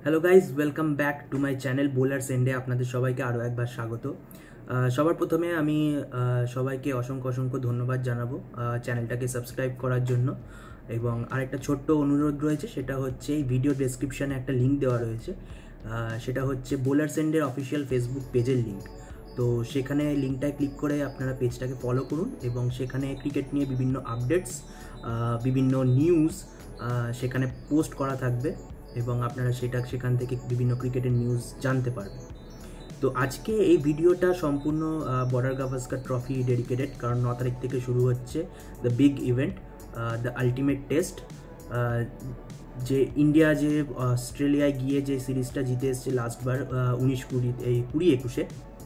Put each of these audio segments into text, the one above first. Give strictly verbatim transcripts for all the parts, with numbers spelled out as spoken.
Hello guys, welcome back to my channel bowler সেন্ডে। আপনাদের সবাইকে আরও একবার স্বাগত। সবার প্রথমে আমি সবাইকে অসংখ্য অসংখ্য ধন্যবাদ জানাবো চ্যানেলটাকে সাবস্ক্রাইব করার জন্য। এবং আরেকটা ছোট্ট অনুরোধ রয়েছে, সেটা হচ্ছে এই ভিডিও ডেসক্রিপশানে একটা লিঙ্ক দেওয়া রয়েছে, সেটা হচ্ছে বোলার সেন্ডের অফিসিয়াল ফেসবুক পেজের লিঙ্ক। তো সেখানে লিঙ্কটায় ক্লিক করে আপনারা পেজটাকে ফলো করুন এবং সেখানে ক্রিকেট নিয়ে বিভিন্ন আপডেটস, বিভিন্ন নিউজ সেখানে পোস্ট করা থাকবে এবং আপনারা সেটা সেখান থেকে বিভিন্ন ক্রিকেটের নিউজ জানতে পারবেন। তো আজকে এই ভিডিওটা সম্পূর্ণ বর্ডার গাভাস্কার ট্রফি ডেডিকেটেড, কারণ ন তারিখ থেকে শুরু হচ্ছে the big event, the ultimate test. যে ইন্ডিয়া যে অস্ট্রেলিয়ায় গিয়ে যে সিরিজটা জিতে এসছে লাস্টবার উনিশ কুড়ি এই কুড়ি একুশে,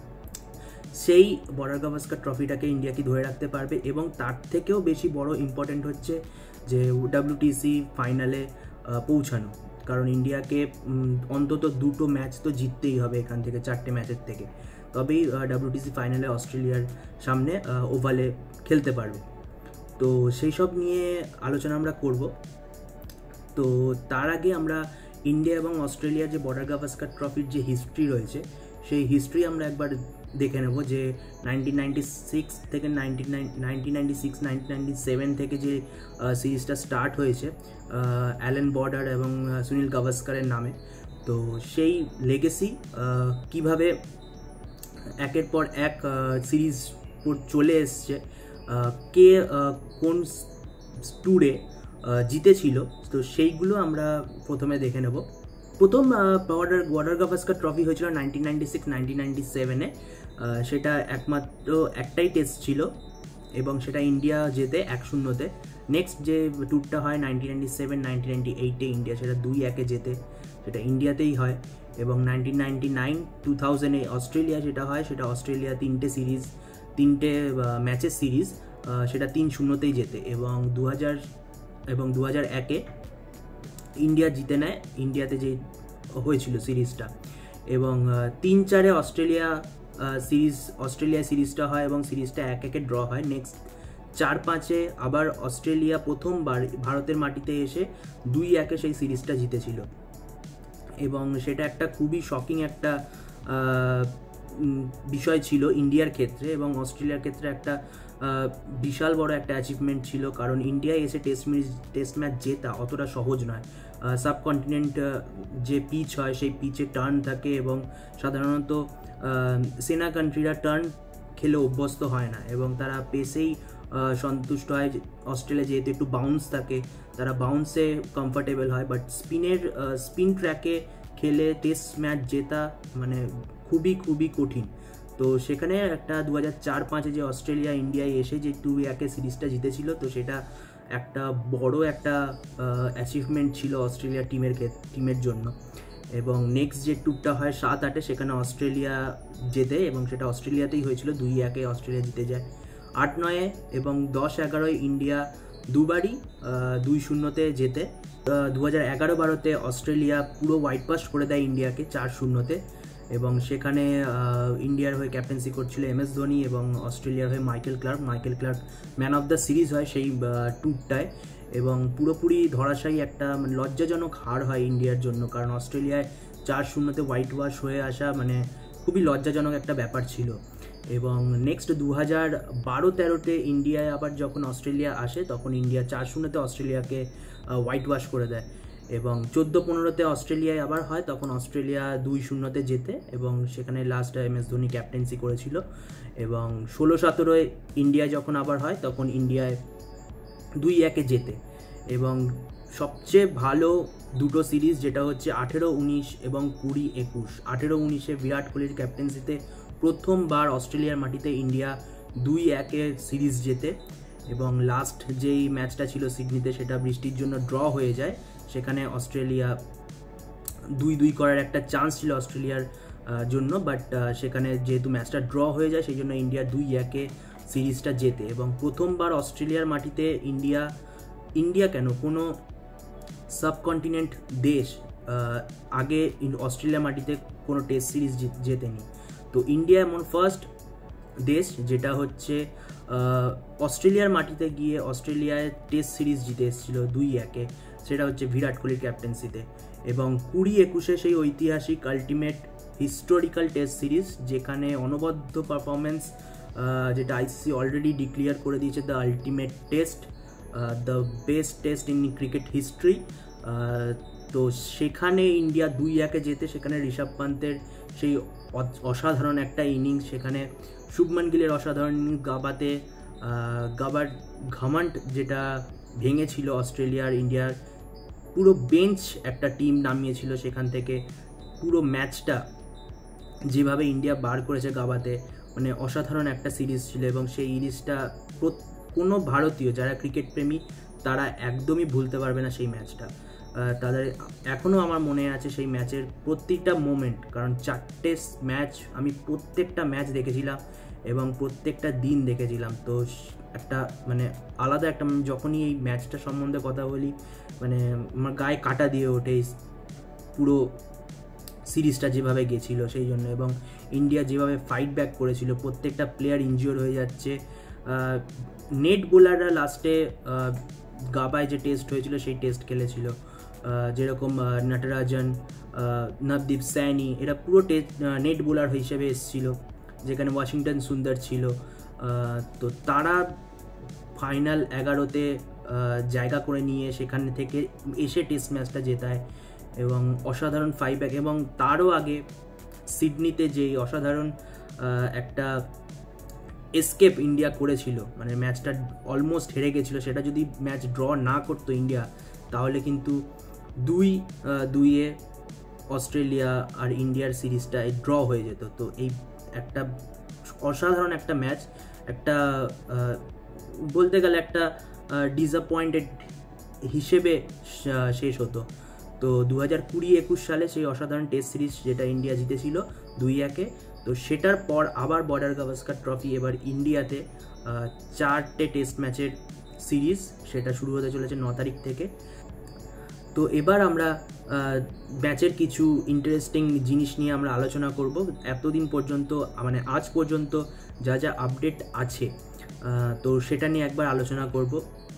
সেই বর্ডার গাভাস্কার ট্রফিটাকে ইন্ডিয়া কি ধরে রাখতে পারবে। এবং তার থেকেও বেশি বড় ইম্পর্টেন্ট হচ্ছে যে ডাব্লিউটিসি ফাইনালে পৌঁছানো, কারণ ইন্ডিয়াকে অন্তত দুটো ম্যাচ তো জিততেই হবে এখান থেকে, চারটে ম্যাচের থেকে, তবেই ডাব্লিউটিসি ফাইনালে অস্ট্রেলিয়ার সামনে ওভালে খেলতে পারবে। তো সেই সব নিয়ে আলোচনা আমরা করব। তো তার আগে আমরা ইন্ডিয়া এবং অস্ট্রেলিয়ার যে বর্ডার গাভাস্কার ট্রফির যে হিস্ট্রি রয়েছে, সেই হিস্ট্রি আমরা একবার দেখে নেব। যে নাইনটিন নাইনটি সিক্স থেকে nineteen nineteen ninety six nineteen ninety seven থেকে যে সিরিজটা স্টার্ট হয়েছে অ্যালেন বর্ডার এবং সুনীল গাভাস্কারের নামে, তো সেই লেগেসি কিভাবে একের পর এক সিরিজ চলে এসছে, কে কোন ট্যুরে জিতেছিল, তো সেইগুলো আমরা প্রথমে দেখে নেব। প্রথম বর্ডার বর্ডার গাভাস্কার ট্রফি হয়েছিল nineteen ninety six nineteen ninety সেভেনে। সেটা একমাত্র একটাই টেস্ট ছিল এবং সেটা ইন্ডিয়া জেতে এক শূন্যতে। নেক্সট যে ট্যুরটা হয় nineteen ninety seven nineteen ninety এইটে ইন্ডিয়া সেটা দুই একে জেতে, সেটা ইন্ডিয়াতেই হয়। এবং নাইনটিন নাইনটি নাইন টু থাউজেন্ডে অস্ট্রেলিয়া যেটা হয়, সেটা অস্ট্রেলিয়া তিনটে সিরিজ তিনটে ম্যাচের সিরিজ সেটা তিন শূন্যতেই জেতে। এবং দু হাজার এবং দু হাজার একে ইন্ডিয়া জিতে নেয় ইন্ডিয়াতে যে হয়েছিল সিরিজটা। এবং তিন চারে অস্ট্রেলিয়া সিরিজ অস্ট্রেলিয়া সিরিজটা হয় এবং সিরিজটা এক একে ড্র হয়। নেক্সট চার পাঁচে আবার অস্ট্রেলিয়া প্রথমবার ভারতের মাটিতে এসে দুই একে সেই সিরিজটা জিতেছিল এবং সেটা একটা খুবই শকিং একটা বিষয় ছিল ইন্ডিয়ার ক্ষেত্রে এবং অস্ট্রেলিয়ার ক্ষেত্রে একটা বিশাল বড় একটা অ্যাচিভমেন্ট ছিল, কারণ ইন্ডিয়ায় এসে টেস্ট ম্যাচ টেস্ট ম্যাচ জেতা অতটা সহজ নয়। সাবকন্টিনেন্ট যে পিচ হয় সেই পিচে টার্ন থাকে এবং সাধারণত সেনা কান্ট্রিরা টার্ন খেলে অভ্যস্ত হয় না এবং তারা পেসেই সন্তুষ্ট হয়। অস্ট্রেলিয়া যেহেতু একটু বাউন্স থাকে, তারা বাউন্সে কমফর্টেবল হয়, বাট স্পিনের স্পিন ট্র্যাকে খেলে টেস্ট ম্যাচ জেতা মানে খুবই খুবই কঠিন। তো সেখানে একটা দু হাজার চার পাঁচে যে অস্ট্রেলিয়া ইন্ডিয়ায় এসে যে টু একে সিরিজটা জিতেছিল, তো সেটা একটা বড় একটা অ্যাচিভমেন্ট ছিল অস্ট্রেলিয়া টিমের টিমের জন্য। এবং নেক্সট যে ট্যুরটা হয় সাত আটে, সেখানে অস্ট্রেলিয়া জেতে এবং সেটা অস্ট্রেলিয়াতেই হয়েছিল, দুই একে অস্ট্রেলিয়া জিতে যায়। আট নয়ে এবং দশ এগারোয় ইন্ডিয়া দুবারই দুই শূন্যতে জেতে। দু হাজার এগারো বারোতে অস্ট্রেলিয়া পুরো হোয়াইট ওয়াশ করে দেয় ইন্ডিয়াকে চার শূন্যতে এবং সেখানে ইন্ডিয়ার হয়ে ক্যাপ্টেন্সি করছিল এম এস ধোনি এবং অস্ট্রেলিয়ার হয়ে Michael Clarke. Michael Clarke man of the series হয় সেই ট্যুরটায় এবং পুরোপুরি ধরাশায়ী একটা মানে লজ্জাজনক হার হয় ইন্ডিয়ার জন্য, কারণ অস্ট্রেলিয়ায় চার শূন্যতে হোয়াইট ওয়াশ হয়ে আসা মানে খুবই লজ্জাজনক একটা ব্যাপার ছিল। এবং নেক্সট দু হাজার বারো তেরোতে ইন্ডিয়ায় আবার যখন অস্ট্রেলিয়া আসে, তখন ইন্ডিয়া চার শূন্যতে অস্ট্রেলিয়াকে হোয়াইট ওয়াশ করে দেয় এবং চোদ্দো পনেরোতে অস্ট্রেলিয়ায় আবার হয়, তখন অস্ট্রেলিয়া দুই শূন্যতে জেতে এবং সেখানে last M S Dhoni captaincy করেছিল। এবং ষোলো সতেরোয় ইন্ডিয়া যখন আবার হয়, তখন ইন্ডিয়ায় দুই একে জেতে। এবং সবচেয়ে ভালো দুটো সিরিজ যেটা হচ্ছে আঠেরো উনিশ এবং কুড়ি একুশ। আঠেরো উনিশে বিরাট কোহলির ক্যাপ্টেন্সিতে প্রথমবার অস্ট্রেলিয়ার মাটিতে ইন্ডিয়া দুই একে সিরিজ জেতে এবং লাস্ট যেই ম্যাচটা ছিল সিডনিতে, সেটা বৃষ্টির জন্য ড্র হয়ে যায়। সেখানে অস্ট্রেলিয়া দুই দুই করার একটা চান্স ছিল অস্ট্রেলিয়ার জন্য, বাট সেখানে যেহেতু ম্যাচটা ড্র হয়ে যায় সেই জন্য ইন্ডিয়া দুই একে সিরিজটা জেতে। এবং প্রথমবার অস্ট্রেলিয়ার মাটিতে ইন্ডিয়া ইন্ডিয়া কেন কোনো সাবকন্টিনেন্ট দেশ আগে অস্ট্রেলিয়া মাটিতে কোনো টেস্ট সিরিজ জেতেনি। তো ইন্ডিয়া এমন ফার্স্ট দেশ যেটা হচ্ছে অস্ট্রেলিয়ার মাটিতে গিয়ে অস্ট্রেলিয়ায় টেস্ট সিরিজ জিতে এসেছিল দুই একে, সেটা হচ্ছে বিরাট কোহলির ক্যাপ্টেন্সিতে। এবং কুড়ি একুশে সেই ঐতিহাসিক আলটিমেট হিস্টোরিক্যাল টেস্ট সিরিজ, যেখানে অনবদ্য পারফরমেন্স, যেটা আইসিসি অলরেডি ডিক্লেয়ার করে দিয়েছে the ultimate test, the best test in cricket history. তো সেখানে ইন্ডিয়া দুই একে যেতে, সেখানে ঋষভ পান্তের সেই অসাধারণ একটা ইনিংস, সেখানে শুভমান গিলের অসাধারণ ইনিংস, গাবাতে গাবার ঘামান্ট যেটা ভেঙেছিল অস্ট্রেলিয়ার ইন্ডিয়ার পুরো বেঞ্চ একটা টিম নামিয়েছিল, সেখান থেকে পুরো ম্যাচটা যেভাবে ইন্ডিয়া বার করেছে গাবাতে, মানে অসাধারণ একটা সিরিজ ছিল। এবং সেই সিরিজটা কোনো ভারতীয় যারা ক্রিকেট প্রেমী তারা একদমই ভুলতে পারবে না সেই ম্যাচটা। তাদের এখনও আমার মনে আছে সেই ম্যাচের প্রত্যেকটা মোমেন্ট, কারণ চারটে ম্যাচ আমি প্রত্যেকটা ম্যাচ দেখেছিলাম এবং প্রত্যেকটা দিন দেখেছিলাম। তো একটা মানে আলাদা একটা, যখনই এই ম্যাচটা সম্বন্ধে কথা বলি মানে আমার গায়ে কাটা দিয়ে ওঠে পুরো সিরিজটা যেভাবে গেছিলো সেই জন্য। এবং ইন্ডিয়া যেভাবে ফাইট ব্যাক করেছিল, প্রত্যেকটা প্লেয়ার ইনজিওর হয়ে যাচ্ছে, নেট বোলাররা লাস্টে গাবায় যে টেস্ট হয়েছিল সেই টেস্ট খেলেছিল, যেরকম নটরাজন, নবদীপ সাইনি, এরা পুরো টেস্ট নেট বোলার হিসেবে এসেছিল, যেখানে ওয়াশিংটন সুন্দর ছিল। তো তারা ফাইনাল এগারোতে জায়গা করে নিয়ে সেখান থেকে এসে টেস্ট ম্যাচটা জেতায় এবং অসাধারণ ফাইভ ব্যাক। এবং তারও আগে সিডনিতে যেই অসাধারণ একটা এসকেপ ইন্ডিয়া করেছিল, মানে ম্যাচটা অলমোস্ট হেরে গেছিলো, সেটা যদি ম্যাচ ড্র না করতো ইন্ডিয়া, তাহলে কিন্তু দুই দুইয়ে অস্ট্রেলিয়া আর ইন্ডিয়ার সিরিজটা ড্র হয়ে যেত। তো এই একটা অসাধারণ একটা ম্যাচ, একটা বলতে গেলে একটা ডিসঅ্যাপয়েন্টেড হিসেবে শেষ হতো। তো দু হাজার কুড়ি একুশ সালে সেই অসাধারণ টেস্ট সিরিজ যেটা ইন্ডিয়া জিতেছিল দুই একে, তো সেটার পর আবার বর্ডার গাভাস্কার ট্রফি এবার ইন্ডিয়াতে চারটে টেস্ট ম্যাচের সিরিজ, সেটা শুরু হতে চলেছে ন তারিখ থেকে। তো এবার আমরা ম্যাচের কিছু ইন্টারেস্টিং জিনিস নিয়ে আমরা আলোচনা করব। এতদিন পর্যন্ত মানে আজ পর্যন্ত যা যা আপডেট আছে তো সেটা নিয়ে একবার আলোচনা করব,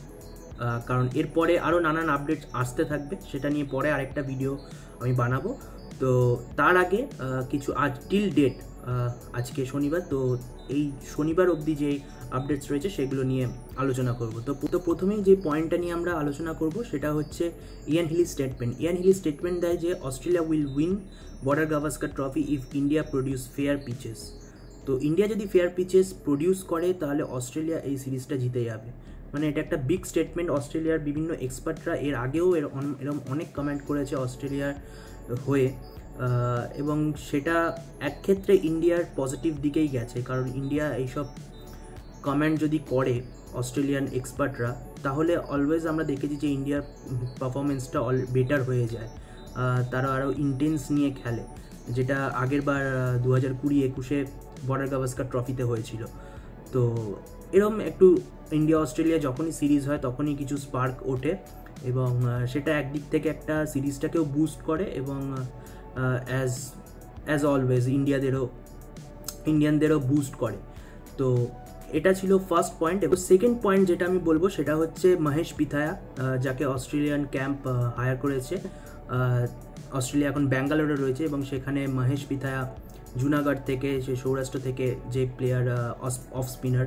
কারণ এরপরে আরও নানান আপডেট আসতে থাকবে, সেটা নিয়ে পরে আরেকটা ভিডিও আমি বানাবো। তো তার আগে কিছু আজ টিল ডেট, আজকে শনিবার, তো এই শনিবার অবধি যে আপডেটস রয়েছে সেগুলো নিয়ে আলোচনা করব। তো তো প্রথমেই যে পয়েন্টটা নিয়ে আমরা আলোচনা করব সেটা হচ্ছে Ian Healy statement. Ian Healy statement দেয় যে Australia will win Border Gavaskar trophy if India produce fair pitches. তো ইন্ডিয়া যদি ফেয়ার পিচেস প্রডিউস করে তাহলে অস্ট্রেলিয়া এই সিরিজটা জিতে যাবে। মানে এটা একটা বিগ স্টেটমেন্ট। অস্ট্রেলিয়ার বিভিন্ন এক্সপার্টরা এর আগেও এরকম অনেক কমেন্ট করেছে অস্ট্রেলিয়ার হয়ে, এবং সেটা এক ক্ষেত্রে ইন্ডিয়ার পজিটিভ দিকেই গেছে, কারণ ইন্ডিয়া এইসব কমেন্ট যদি করে অস্ট্রেলিয়ান এক্সপার্টরা, তাহলে অলওয়েজ আমরা দেখেছি যে ইন্ডিয়ার পারফরমেন্সটা অল বেটার হয়ে যায়, তারা আরও ইন্টেন্স নিয়ে খেলে, যেটা আগের বার দু হাজার কুড়ি একুশে বর্ডার গাভাস্কার ট্রফিতে হয়েছিল। তো এরকম একটু ইন্ডিয়া অস্ট্রেলিয়া যখনই সিরিজ হয় তখনই কিছু স্পার্ক ওঠে, এবং সেটা একদিক থেকে একটা সিরিজটাকেও বুস্ট করে, এবং অ্যাজ অ্যাজ অলওয়েজ ইন্ডিয়াদেরও ইন্ডিয়ানদেরও বুস্ট করে। তো এটা ছিল ফার্স্ট পয়েন্ট। এবং সেকেন্ড পয়েন্ট যেটা আমি বলবো সেটা হচ্ছে মহেশ পিথায়া, যাকে অস্ট্রেলিয়ান ক্যাম্প হায়ার করেছে। অস্ট্রেলিয়া এখন ব্যাঙ্গালোরে রয়েছে এবং সেখানে মহেশ পিথায়া জুনাগড় থেকে, সে সৌরাষ্ট্র থেকে যে প্লেয়ার অফ স্পিনার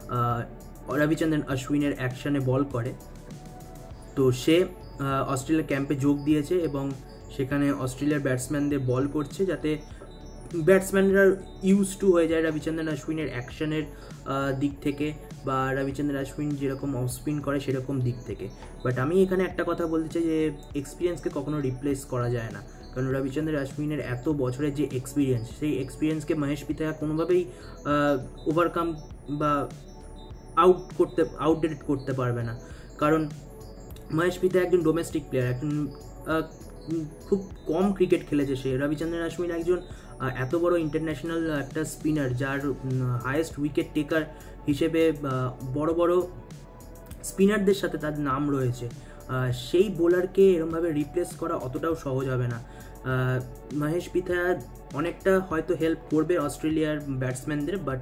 রবিচন্দ্রন অশ্বিনের অ্যাকশনে বল করে, তো সে অস্ট্রেলিয়া ক্যাম্পে যোগ দিয়েছে এবং সেখানে অস্ট্রেলিয়ার ব্যাটসম্যানদের বল করছে, যাতে ব্যাটসম্যানরা ইউজ টু হয়ে যায় রবিচন্দ্রন অশ্বিনের অ্যাকশনের দিক থেকে, বা রবিচন্দ্রন অশ্বিন যেরকম অফ স্পিন করে সেরকম দিক থেকে। বাট আমি এখানে একটা কথা বলতে চাই যে এক্সপিরিয়েন্সকে কখনো রিপ্লেস করা যায় না, কারণ রবিচন্দ্রন অশ্বিনের এত বছরের যে এক্সপিরিয়েন্স, সেই এক্সপিরিয়েন্সকে মহেশ পিথায়া কোনোভাবেই ওভারকাম বা আউট করতে আউটডেট করতে পারবে না। কারণ মহেশ পিথায়া একজন ডোমেস্টিক প্লেয়ার, একজন খুব কম ক্রিকেট খেলেছে সে। রবিচন্দ্রন অশ্বিন একজন এত বড় ইন্টারন্যাশনাল একটা স্পিনার, যার হায়েস্ট উইকেট টেকার হিসেবে বড় বড় স্পিনারদের সাথে তার নাম রয়েছে। সেই বোলারকে এরমভাবে রিপ্লেস করা অতটাও সহজ হবে না। মহেশ পিথায়া অনেকটা হয়তো হেল্প করবে অস্ট্রেলিয়ার ব্যাটসম্যানদের, বাট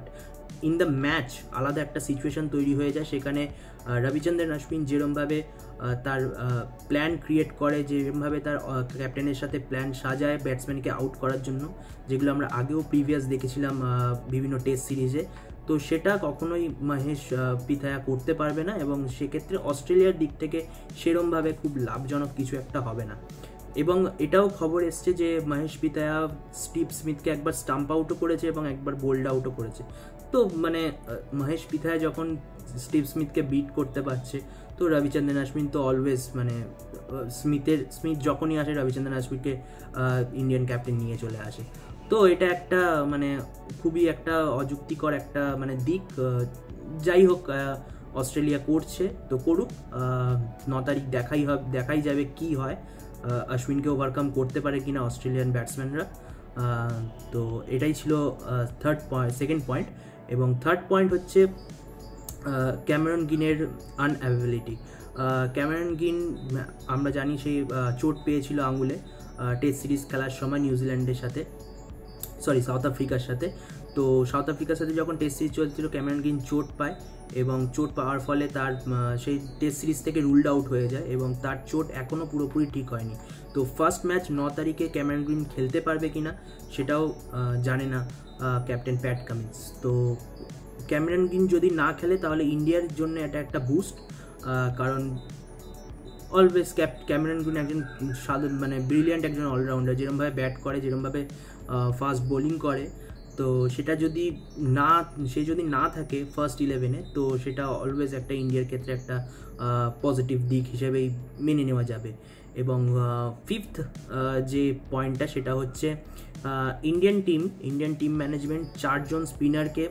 ইন দ্য ম্যাচ আলাদা একটা সিচুয়েশান তৈরি হয়ে যায়, সেখানে রবিচন্দ্রন অশ্বিন যেরমভাবে তার প্ল্যান ক্রিয়েট করে, যেরমভাবে তার ক্যাপ্টেনের সাথে প্ল্যান সাজায় ব্যাটসম্যানকে আউট করার জন্য, যেগুলো আমরা আগেও প্রিভিয়াস দেখেছিলাম বিভিন্ন টেস্ট সিরিজে, তো সেটা কখনোই মহেশ পিথায়া করতে পারবে না, এবং সেক্ষেত্রে অস্ট্রেলিয়ার দিক থেকে সেরমভাবে খুব লাভজনক কিছু একটা হবে না। এবং এটাও খবর এসছে যে মহেশ পিথায়া স্টিভ স্মিথকে একবার স্টাম্প আউটও করেছে এবং একবার বোল্ড আউটও করেছে। তো মানে মহেশ পিথায়া যখন স্টিভ স্মিথকে বিট করতে পারছে, তো রবিচন্দ্রন অশ্বিন তো অলওয়েজ মানে স্মিথের স্মিথ যখনই আসে রবিচন্দ্রন অশ্বিনকে ইন্ডিয়ান ক্যাপ্টেন নিয়ে চলে আসে। তো এটা একটা মানে খুবই একটা অযুক্তিকর একটা মানে দিক। যাই হোক, অস্ট্রেলিয়া করছে তো করুক, ন তারিখ দেখাই হবে দেখাই যাবে কি হয়, অশ্বিনকে ওভারকাম করতে পারে কিনা অস্ট্রেলিয়ান ব্যাটসম্যানরা। তো এটাই ছিল থার্ড পয়েন্ট সেকেন্ড পয়েন্ট। এবং থার্ড পয়েন্ট হচ্ছে ক্যামেরন গ্রিনের আনঅ্যাভেবিলিটি। ক্যামেরন গ্রিন আমরা জানি সেই চোট পেয়েছিল আঙুলে টেস্ট সিরিজ খেলার সময় নিউজিল্যান্ডের সাথে, সরি সাউথ আফ্রিকার সাথে। তো সাউথ আফ্রিকার সাথে যখন টেস্ট সিরিজ চলছিল ক্যামেরন গ্রিন চোট পায়, এবং চোট পাওয়ার ফলে তার সেই টেস্ট সিরিজ থেকে রুলড আউট হয়ে যায়, এবং তার চোট এখনও পুরোপুরি ঠিক হয়নি। তো ফার্স্ট ম্যাচ ন তারিখে ক্যামেরন গ্রিন খেলতে পারবে কি না সেটাও জানে না ক্যাপ্টেন প্যাট কামিন্স। তো ক্যামেরন গ্রিন যদি না খেলে তাহলে ইন্ডিয়ার জন্য এটা একটা বুস্ট, কারণ অলওয়েজ ক্যাপ ক্যামেরন গ্রিন একজন সাধারণ মানে ব্রিলিয়ান্ট একজন অলরাউন্ডার, যেরকমভাবে ব্যাট করে, যেরকমভাবে ফাস্ট বোলিং করে। তো সেটা যদি না সে যদি না থাকে ফার্স্ট ইলেভেনে, তো সেটা অলওয়েজ একটা ইন্ডিয়ার ক্ষেত্রে একটা পজিটিভ দিক হিসেবেই মেনে নেওয়া যাবে। এবং ফিফথ যে পয়েন্টটা সেটা হচ্ছে Indian team Indian team management চারজন স্পিনারকে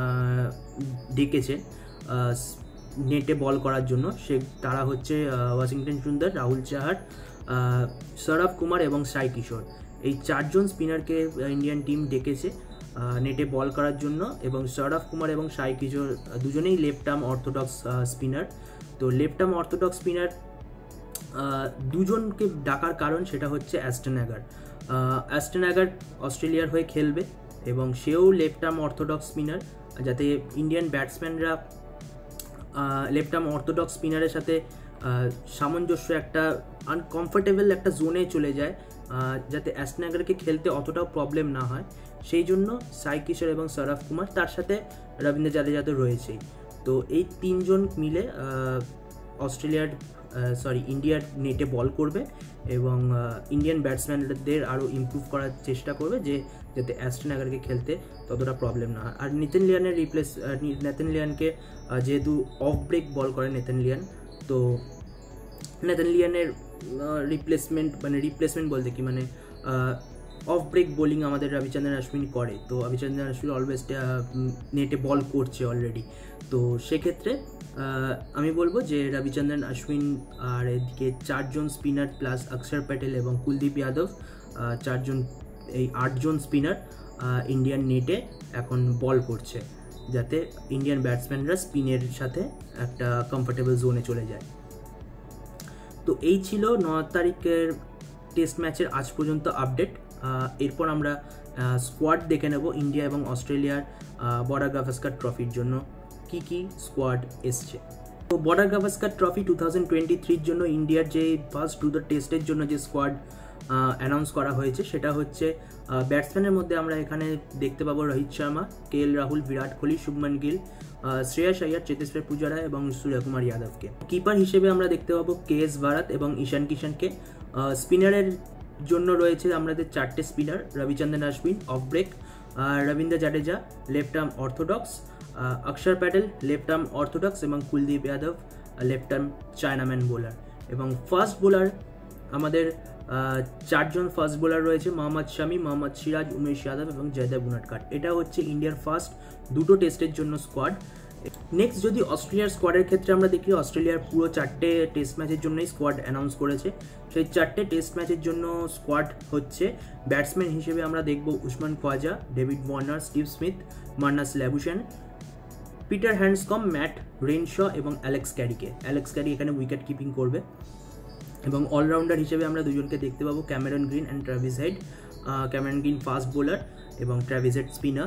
ডেকেছে নেটে বল করার জন্য। সে তারা হচ্ছে ওয়াশিংটন সুন্দর, রাহুল চাহার, সৌরভ কুমার এবং সাই কিশোর। এই চারজন স্পিনারকে ইন্ডিয়ান টিম ডেকেছে নেটে বল করার জন্য। এবং সৌরভ কুমার এবং সাই কিশোর দুজনেই লেফট আর্ম অর্থোডক্স স্পিনার। তো লেফট আর্ম অর্থোডক্স স্পিনার দুজনকে ডাকার কারণ সেটা হচ্ছে অ্যাস্টন অ্যাগার। অ্যাস্টন অ্যাগার অস্ট্রেলিয়ার হয়ে খেলবে এবং সেও লেফট আর্ম অর্থোডক্স স্পিনার, যাতে ইন্ডিয়ান ব্যাটসম্যানরা লেফট আর্ম অর্থোডক্স স্পিনারের সাথে সামঞ্জস্য একটা আনকমফোর্টেবল একটা জোনে চলে যায়, যাতে অ্যাস্টন অ্যাগারকে খেলতে অতটাও প্রবলেম না হয়। সেই জন্য সাই কিশোর এবং সৌরভ কুমার, তার সাথে রবীন্দ্র জাদেজা তো রয়েছেই। তো এই তিনজন মিলে অস্ট্রেলিয়ার সরি ইন্ডিয়ার নেটে বল করবে এবং ইন্ডিয়ান ব্যাটসম্যানদের আরও ইমপ্রুভ করার চেষ্টা করবে, যে যাতে অ্যাস্টন অ্যাগারকে খেলতে ততটা প্রবলেম না হয়। আর নেথন লিয়ানের রিপ্লেস নেথন লিয়ানকে যেহেতু অফ ব্রেক বল করে নেথন লিয়ান, তো নেথন লিয়ানের রিপ্লেসমেন্ট মানে রিপ্লেসমেন্ট বলতে কি মানে অফ ব্রেক বোলিং আমাদের রবিচন্দ্রন অশ্বিন করে। তো রবিচন্দ্রন অশ্বিন অলওয়েজ নেটে বল করছে অলরেডি। তো সেক্ষেত্রে আমি বলবো যে রবিচন্দ্রন অশ্বিন আর এদিকে চারজন স্পিনার প্লাস অক্ষর প্যাটেল এবং কুলদীপ যাদব, চারজন এই আটজন স্পিনার ইন্ডিয়ান নেটে এখন বল করছে, যাতে ইন্ডিয়ান ব্যাটসম্যানরা স্পিনের সাথে একটা কমফোর্টেবল জোনে চলে যায়। তো এই ছিল ন তারিখের টেস্ট ম্যাচের আজ পর্যন্ত আপডেট। এরপর আমরা স্কোয়াড দেখে নেব ইন্ডিয়া এবং অস্ট্রেলিয়ার বর্ডার গাভাস্কার ট্রফির জন্য কি কি স্কোয়াড এসছে। তো Border Gavaskar trophy two thousand twenty থ্রির জন্য ইন্ডিয়ার যে ফার্স্ট টু দ্য টেস্টের জন্য যে স্কোয়াড অ্যানাউন্স করা হয়েছে সেটা হচ্ছে ব্যাটসম্যানের মধ্যে আমরা এখানে দেখতে পাবো রোহিত শর্মা, কে এল রাহুল, বিরাট কোহলি, শুভমান গিল, শ্রেয়াস আইয়ার, চেতেশ্বর পূজারা এবং সূর্যকুমার যাদবকে। কিপার হিসেবে আমরা দেখতে পাবো কে এস ভারত এবং ঈশান কিষানকে। স্পিনারের জন্য রয়েছে আমাদের চারটে spinner, Ravichandran Ashwin off break, Ravindra Jadeja left arm orthodox, Axar Patel left arm orthodox এবং Kuldeep Yadav left arm chinaman bowler. এবং ফাস্ট বোলার আমাদের চারজন ফাস্ট বোলার রয়েছে, মোহাম্মদ শামি, মোহাম্মদ সিরাজ, উমেশ যাদব এবং জয়দেব উনাডকাট। এটা হচ্ছে ইন্ডিয়ার ফার্স্ট দুটো টেস্টের জন্য স্কোয়াড। নেক্সট যদি অস্ট্রেলিয়ার স্কোয়াডের ক্ষেত্রে আমরা দেখি, অস্ট্রেলিয়ার পুরো চারটে টেস্ট ম্যাচের জন্যই স্কোয়াড অ্যানাউন্স করেছে। সেই চারটে টেস্ট ম্যাচের জন্য স্কোয়াড হচ্ছে, ব্যাটসম্যান হিসেবে আমরা দেখব Usman Khawaja, David Warner, Steve Smith, Marnus Labuschagne, Peter Handscomb, Matt Renshaw এবং অ্যালেক্স ক্যারিকে। অ্যালেক্স ক্যারি এখানে উইকেট কিপিং করবে। এবং অলরাউন্ডার হিসেবে আমরা দুজনকে দেখতে পাবো, Cameron Green and Travis Head. Cameron Green fast bowler এবং ট্র্যাভিস হেড স্পিনার।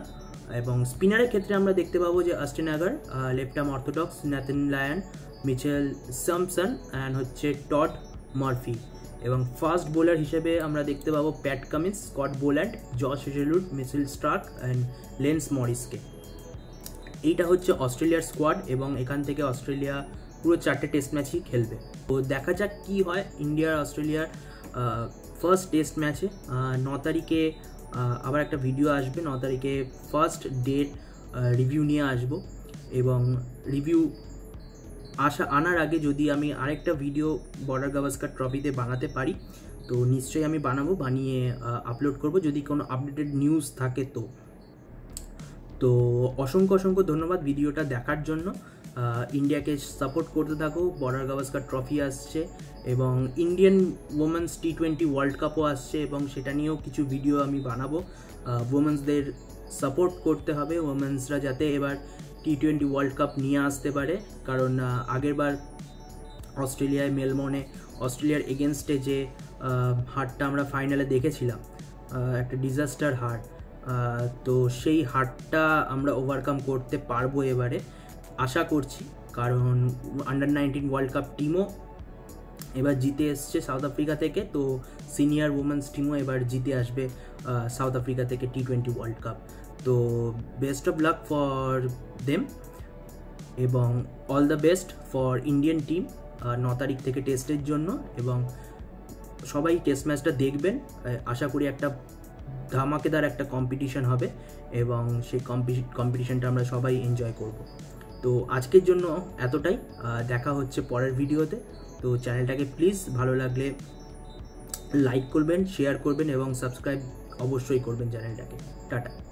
এবং স্পিনারের ক্ষেত্রে আমরা দেখতে পাবো যে Ashton Agar, left arm orthodox Nathan Lyon, Mitchell Samson and হচ্ছে টড মারফি। এবং ফাস্ট বোলার হিসেবে আমরা দেখতে পাবো Pat Cummins, Scott Boland, Josh Hazlewood, Mitchell Starc and Lance মরিসকে। এইটা হচ্ছে অস্ট্রেলিয়ার স্কোয়াড এবং এখান থেকে অস্ট্রেলিয়া পুরো চারটে টেস্ট ম্যাচই খেলবে। তো দেখা যাক কী হয় ইন্ডিয়ার অস্ট্রেলিয়ার ফার্স্ট টেস্ট ম্যাচে। ন তারিখে আবার একটা ভিডিও আসবে, ন তারিখে ফার্স্ট ডেট রিভিউ নিয়ে আসবো এবং রিভিউ আসা আনার আগে যদি আমি আরেকটা ভিডিও বর্ডার গাভাস্কার ট্রফিতে বানাতে পারি তো নিশ্চয়ই আমি বানাবো, বানিয়ে আপলোড করব যদি কোনো আপডেটেড নিউজ থাকে। তো তো অসংখ্য অসংখ্য ধন্যবাদ ভিডিওটা দেখার জন্য। ইন্ডিয়াকে সাপোর্ট করতে থাকো, বর্ডার গাভাস্কার ট্রফি আসছে এবং Indian women's T twenty world কাপও আসছে এবং সেটা নিয়েও কিছু ভিডিও আমি বানাবো। ওমেন্সদের সাপোর্ট করতে হবে, ওমেন্সরা যাতে এবার টি টোয়েন্টি ওয়ার্ল্ড কাপ নিয়ে আসতে পারে, কারণ আগেরবার অস্ট্রেলিয়ায় মেলবোর্নে অস্ট্রেলিয়ার এগেনস্টে যে হারটা আমরা ফাইনালে দেখেছিলাম, একটা ডিজাস্টার হার, তো সেই হারটা আমরা ওভারকাম করতে পারবো এবারে আশা করছি, কারণ আন্ডার নাইনটিন ওয়ার্ল্ড কাপ টিমও এবার জিতে এসছে সাউথ আফ্রিকা থেকে, তো সিনিয়র ওমেন্স টিমও এবার জিতে আসবে সাউথ আফ্রিকা থেকে টি টোয়েন্টি ওয়ার্ল্ড কাপ। তো best of luck for them এবং all the best for Indian team ন তারিখ থেকে টেস্টের জন্য। এবং সবাই টেস্ট ম্যাচটা দেখবেন, আশা করি একটা ধামাকেদার একটা কম্পিটিশন হবে এবং সেই কম্পিটিশনটা আমরা সবাই এনজয় করব। তো আজকের জন্য এতটাই, দেখা হচ্ছে পরের ভিডিওতে। তো চ্যানেলটাকে প্লিজ ভালো লাগলে লাইক করবেন, শেয়ার করবেন এবং সাবস্ক্রাইব অবশ্যই করবেন চ্যানেলটাকে। টাটা।